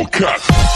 Hellcat.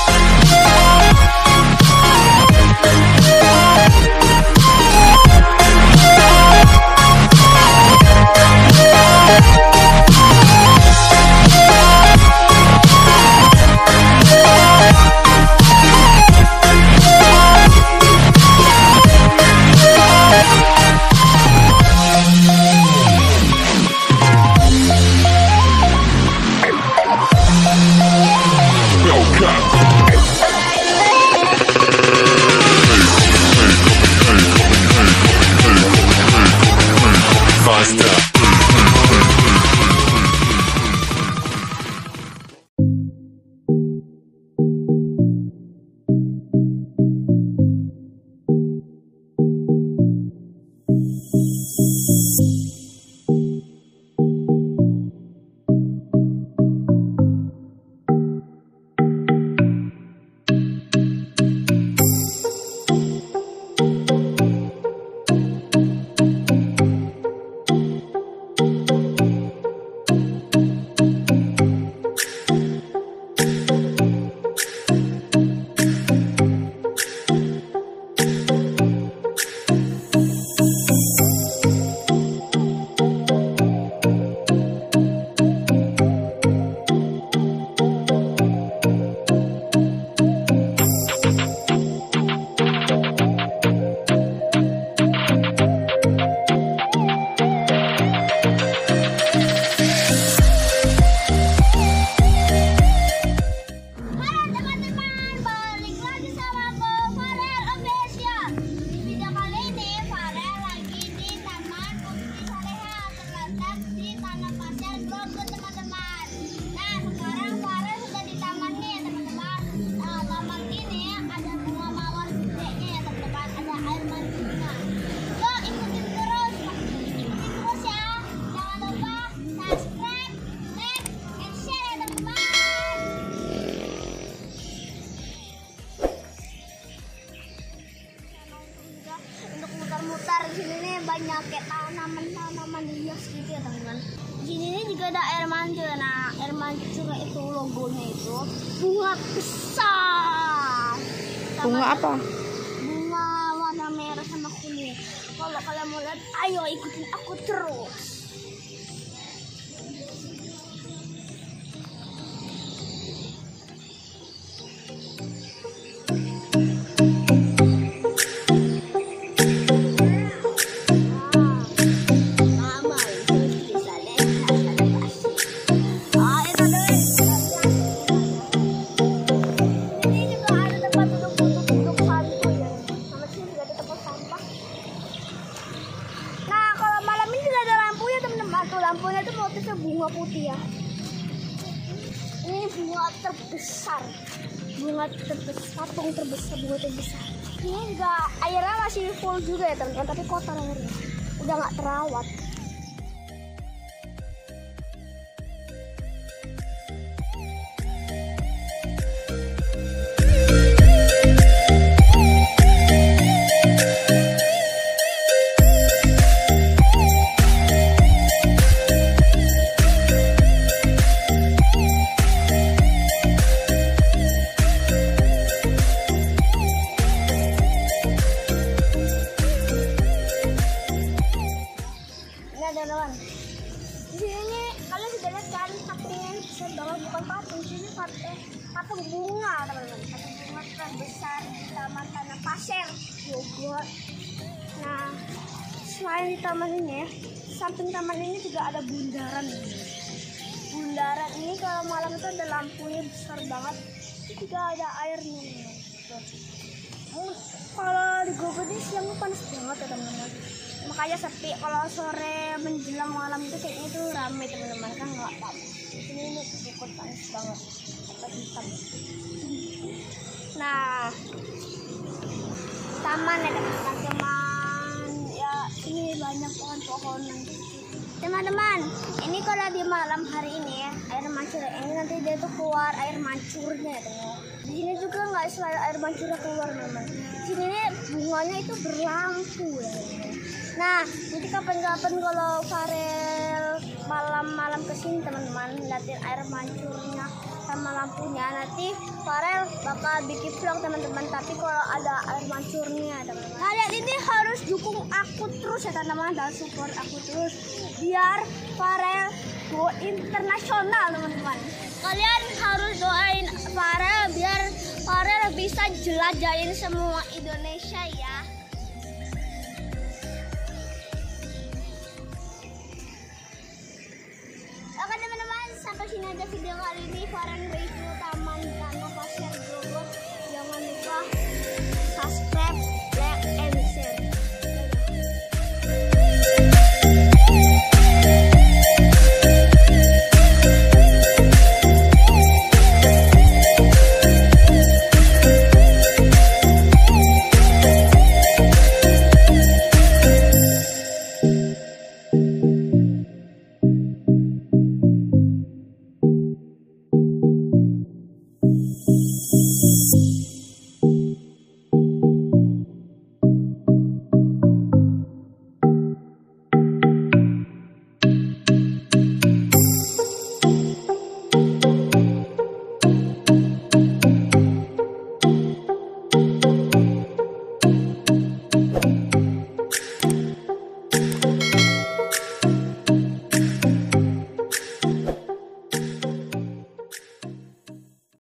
Mutar di sini nih banyak kayak tanaman hias gitu ya teman-teman. Di sini nih juga ada air mancur. Nah, air mancur itu logonya itu bunga besar. Bunga apa? Bunga warna merah sama kuning. Kalau kalian mau lihat, ayo ikutin aku terus. Lampunya itu motifnya bunga putih ya. Ini bunga terbesar, bunga terbesar, bunga terbesar. Ini juga airnya masih full juga ya teman-teman, tapi kotor airnya, udah nggak terawat. Teman-teman, di sini kalian sudah lihat kan patungnya besar banget, bukan patung, di sini patung bunga teman-teman, patung bunga terbesar di Taman Tanah Pasir Bogor. Nah, selain di taman ini, samping taman ini juga ada bundaran. Bundaran ini kalau malam itu ada lampunya besar banget, itu juga ada airnya. Kalau di Bogor ini siang panas banget ya teman-teman. Makanya sepi. Kalau sore menjelang malam itu kayaknya itu ramai teman-teman, kan nggak tahu. Ini cukup panas banget, apa hitam. Nah, taman ya teman-teman. Ya ini banyak pohon-pohonan. Teman-teman, ini kalau di malam hari ini ya, air mancur ini nanti dia tuh keluar air mancurnya ya teman. Di sini juga nggak selalu air mancurnya keluar teman. Di sini nih bunganya itu berlampu ya teman. Nah, jadi kapan-kapan kalau Farel malam-malam kesini teman-teman, liatin air mancurnya sama lampunya. Nanti Farel bakal bikin vlog teman-teman, tapi kalau ada air mancurnya teman-teman. Kalian ini harus dukung aku terus ya teman-teman, dan support aku terus biar Farel go internasional teman-teman. Kalian harus doain Farel biar Farel bisa jelajahin semua Indonesia ya. Oke teman-teman, sampai sini aja video kali ini. Farel review